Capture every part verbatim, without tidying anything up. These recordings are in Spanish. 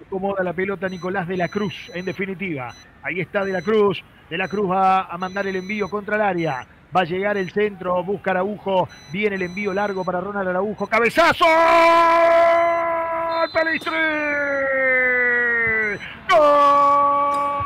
acomoda la pelota Nicolás de la Cruz, en definitiva. Ahí está de la Cruz. De la Cruz va a mandar el envío contra el área. Va a llegar el centro, busca Araujo. Viene el envío largo para Ronald Araujo. ¡Cabezazo! ¡Pelistri! ¡Gol!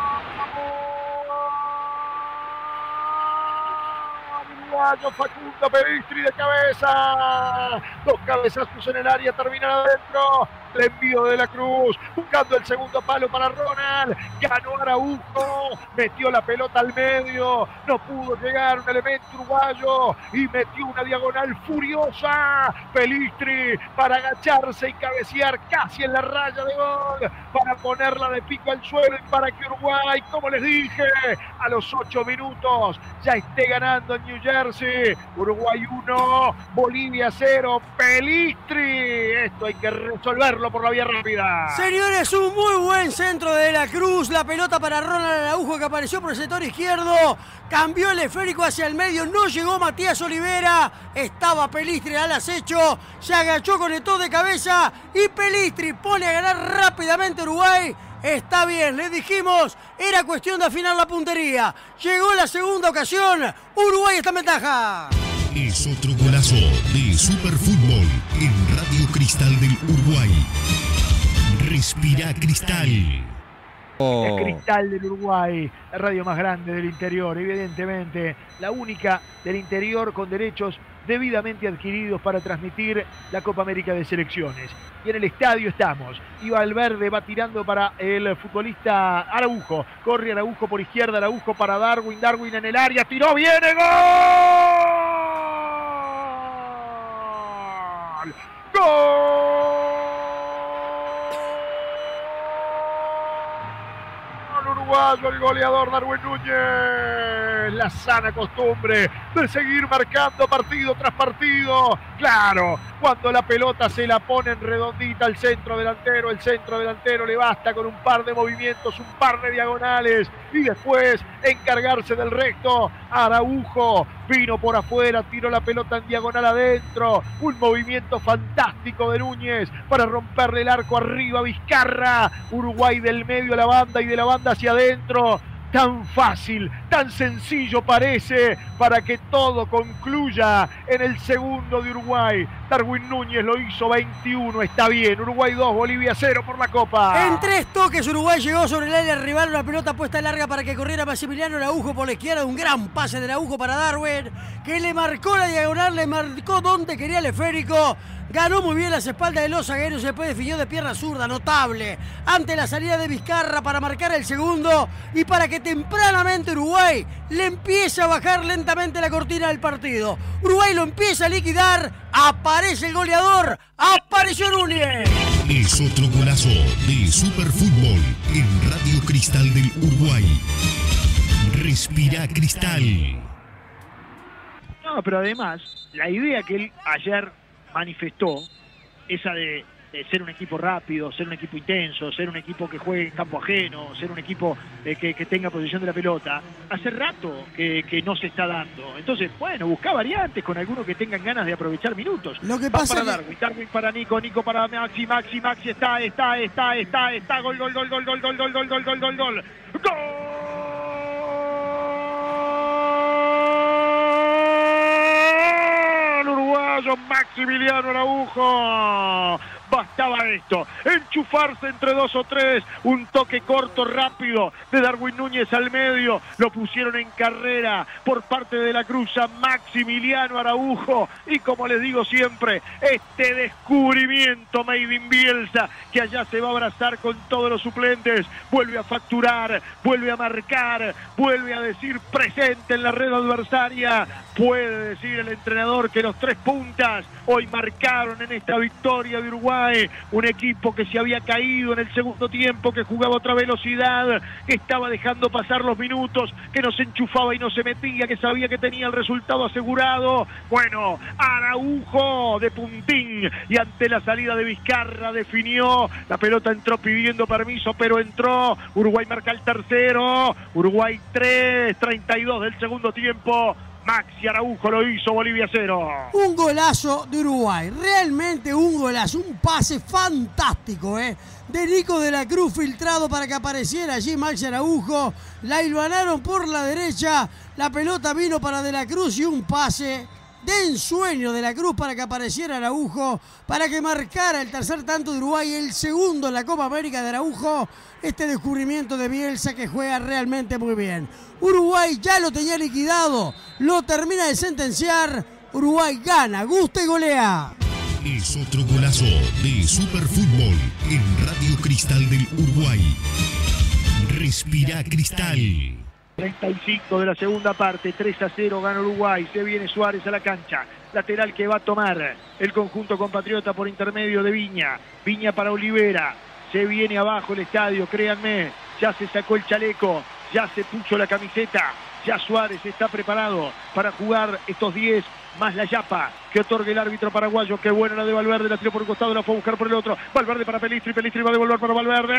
Uruguayo Facundo Pelistri de cabeza. Dos cabezazos en el área, terminan adentro. El envío de la Cruz, buscando el segundo palo para Ronald. Ganó Araujo, metió la pelota al medio. No pudo llegar un elemento uruguayo y metió una diagonal furiosa. Pelistri para agacharse y cabecear casi en la raya de gol, para ponerla de pico al suelo y para que Uruguay, como les dije, a los ocho minutos ya esté ganando en New Jersey. Uruguay uno, Bolivia cero. Pelistri, esto hay que resolverlo por la vía rápida. Señores, un muy buen centro de la Cruz. La pelota para Ronald Araujo, que apareció por el sector izquierdo. Cambió el esférico hacia el medio. No llegó Matías Olivera. Estaba Pelistri al acecho. Se agachó, conectó de cabeza. Y Pelistri pone a ganar rápidamente Uruguay. Está bien, les dijimos, era cuestión de afinar la puntería. Llegó la segunda ocasión. Uruguay está en ventaja. Es otro golazo de Superfútbol en Radio Cristal del Uruguay. Respira Cristal. Oh. Es Cristal del Uruguay, la radio más grande del interior, evidentemente, la única del interior con derechos debidamente adquiridos para transmitir la Copa América de Selecciones. Y en el estadio estamos. Y Valverde va tirando para el futbolista Araujo. Corre Araujo por izquierda, Araujo para Darwin. Darwin en el área, tiró, viene, ¡gol! ¡Gol! Uruguayo, el goleador Darwin Núñez. La sana costumbre de seguir marcando partido tras partido. Claro, cuando la pelota se la ponen redondita al centro delantero, el centro delantero le basta con un par de movimientos, un par de diagonales y después encargarse del resto. Araujo vino por afuera, tiró la pelota en diagonal adentro. Un movimiento fantástico de Núñez para romperle el arco arriba a Vizcarra. Uruguay del medio a la banda y de la banda hacia adentro. Tan fácil, tan sencillo parece para que todo concluya en el segundo de Uruguay. Darwin Núñez lo hizo veintiuno, está bien. Uruguay dos, Bolivia cero por la Copa. En tres toques Uruguay llegó sobre el área rival, una pelota puesta larga para que corriera Maximiliano Araujo por la izquierda. Un gran pase de Araujo para Darwin, que le marcó la diagonal, le marcó donde quería el esférico. Ganó muy bien las espaldas de los zagueros y después definió de pierna zurda, notable, ante la salida de Vizcarra para marcar el segundo y para que tempranamente Uruguay le empiece a bajar lentamente la cortina del partido. Uruguay lo empieza a liquidar, aparece el goleador, apareció Núñez. Es otro golazo de Superfútbol en Radio Cristal del Uruguay. Respira Cristal. No, pero además, la idea que él ayer manifestó, esa de, de ser un equipo rápido, ser un equipo intenso, ser un equipo que juegue en campo ajeno, ser un equipo eh, que, que tenga posesión de la pelota, hace rato que, que no se está dando. Entonces, bueno, busca variantes con algunos que tengan ganas de aprovechar minutos. Lo que Va pasa para que... Darwin, Darwin para Nico, Nico para Maxi, Maxi, Maxi, está, está, está, está, está, gol, gol, gol, gol, gol, gol, gol, gol, gol, gol, gol, gol, gol. Maximiliano Araujo. Bastaba esto, enchufarse entre dos o tres, un toque corto, rápido de Darwin Núñez al medio, lo pusieron en carrera por parte de la Cruz a Maximiliano Araujo, y como les digo siempre, este descubrimiento made in Bielsa, que allá se va a abrazar con todos los suplentes, vuelve a facturar, vuelve a marcar, vuelve a decir presente en la red adversaria, puede decir el entrenador que los tres puntas hoy marcaron en esta victoria de Uruguay. Un equipo que se había caído en el segundo tiempo, que jugaba a otra velocidad, que estaba dejando pasar los minutos, que no se enchufaba y no se metía, que sabía que tenía el resultado asegurado. Bueno, Araujo de puntín y ante la salida de Vizcarra definió. La pelota entró pidiendo permiso, pero entró. Uruguay marca el tercero. Uruguay tres, treinta y dos del segundo tiempo. Maxi Araujo lo hizo, Bolivia cero. Un golazo de Uruguay, realmente un golazo, un pase fantástico, ¿eh? De Nico de la Cruz, filtrado para que apareciera allí Maxi Araujo. La hilvanaron por la derecha, la pelota vino para de la Cruz y un pase de ensueño de la Cruz para que apareciera Araujo, para que marcara el tercer tanto de Uruguay, el segundo en la Copa América de Araujo. Este descubrimiento de Bielsa, que juega realmente muy bien. Uruguay ya lo tenía liquidado, lo termina de sentenciar. Uruguay gana, gusta y golea. Es otro golazo de Superfútbol en Radio Cristal del Uruguay. Respira Cristal. treinta y cinco de la segunda parte, tres a cero gana Uruguay. Se viene Suárez a la cancha, lateral que va a tomar el conjunto compatriota por intermedio de Viña. Viña para Olivera, se viene abajo el estadio, créanme, ya se sacó el chaleco, ya se puso la camiseta, ya Suárez está preparado para jugar estos diez más la yapa que otorga el árbitro paraguayo. Qué buena la de Valverde, la tiró por un costado, la fue a buscar por el otro. Valverde para Pelistri, Pelistri va a devolver para Valverde.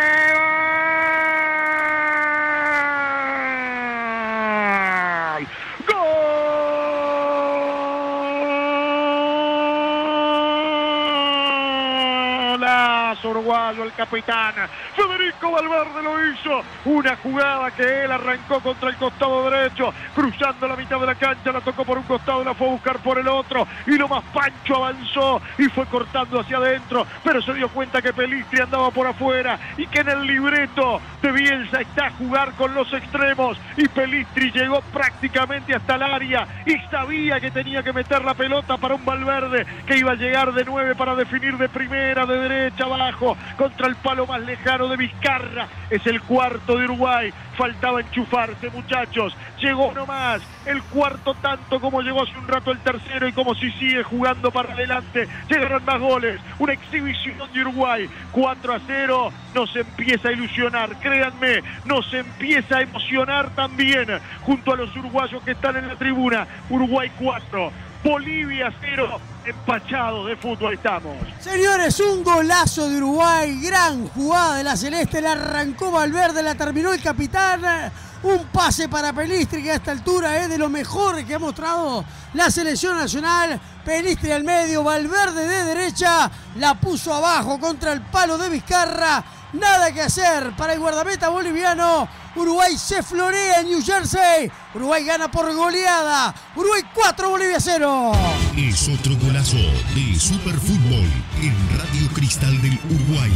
Uruguayo, el capitán Federico Valverde lo hizo, una jugada que él arrancó contra el costado derecho, cruzando la mitad de la cancha, la tocó por un costado, la fue a buscar por el otro, y lo más Pancho avanzó y fue cortando hacia adentro, pero se dio cuenta que Pelistri andaba por afuera y que en el libreto de Bielsa está jugar con los extremos, y Pelistri llegó prácticamente hasta el área y sabía que tenía que meter la pelota para un Valverde que iba a llegar de nueve para definir de primera, de derecha, abajo, contra el palo más lejano de Vizcarra. Es el cuarto de Uruguay, faltaba enchufarse, muchachos, llegó nomás el cuarto tanto como llegó hace un rato el tercero, y como si sigue jugando para adelante, llegarán más goles, una exhibición de Uruguay, cuatro a cero, nos empieza a ilusionar, créanme, nos empieza a emocionar también, junto a los uruguayos que están en la tribuna. Uruguay cuatro, Bolivia cero, empachado de fútbol estamos. Señores, un golazo de Uruguay, gran jugada de la Celeste, la arrancó Valverde, la terminó el capitán, un pase para Pelistri que a esta altura es de lo mejor que ha mostrado la selección nacional. Pelistri al medio, Valverde de derecha, la puso abajo contra el palo de Vizcarra. Nada que hacer para el guardameta boliviano. Uruguay se florea en New Jersey. Uruguay gana por goleada. Uruguay cuatro, Bolivia cero. Es otro golazo de Superfútbol en Radio Cristal del Uruguay.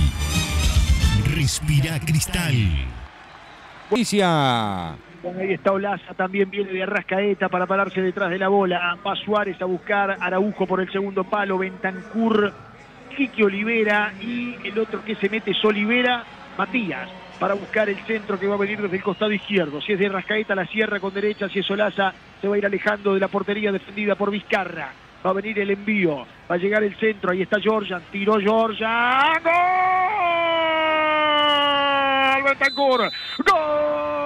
Respira Cristal. Bueno, ahí está Olaza, también viene de Arrascaeta para pararse detrás de la bola. Va Suárez a buscar Araujo por el segundo palo. Bentancur, Quique Olivera, y el otro que se mete es Olivera, Matías, para buscar el centro que va a venir desde el costado izquierdo. Si es de Arrascaeta, la cierra con derecha. Si es Olaza, se va a ir alejando de la portería defendida por Vizcarra. Va a venir el envío, va a llegar el centro. Ahí está Georgian, tiró Georgian. ¡Gol! Bentancur, ¡gol!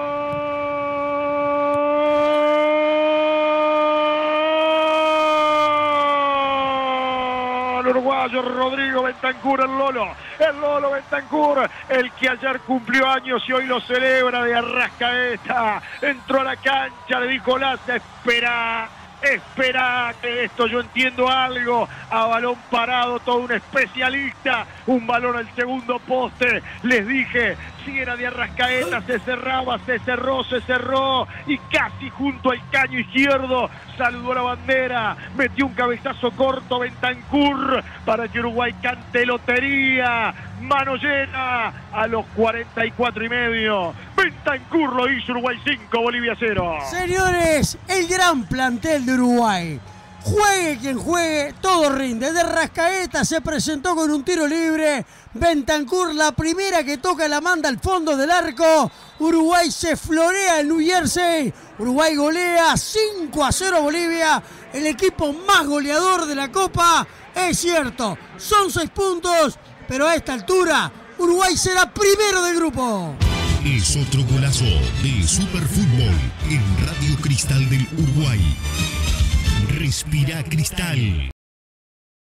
Uruguayo Rodrigo Bentancur, el Lolo, el Lolo Bentancur, el que ayer cumplió años y hoy lo celebra, de Arrascaeta. Entró a la cancha, le dijo Olaza, espera, espera, que de esto yo entiendo algo. A balón parado, todo un especialista, un balón al segundo poste. Les dije, si era de Arrascaeta, se cerraba, se cerró, se cerró, y casi junto al caño izquierdo saludó la bandera, metió un cabezazo corto Bentancur para que Uruguay cante lotería, mano llena a los cuarenta y cuatro y medio. Bentancur lo hizo, Uruguay cinco, Bolivia cero. Señores, el gran plantel de Uruguay. Juegue quien juegue, todo rinde. De Arrascaeta se presentó con un tiro libre. Bentancur, la primera que toca, la manda al fondo del arco. Uruguay se florea en New Jersey. Uruguay golea cinco a cero a Bolivia. El equipo más goleador de la Copa. Es cierto, son seis puntos, pero a esta altura Uruguay será primero del grupo. Es otro golazo de Superfútbol en Radio Cristal del Uruguay. Respira Cristal.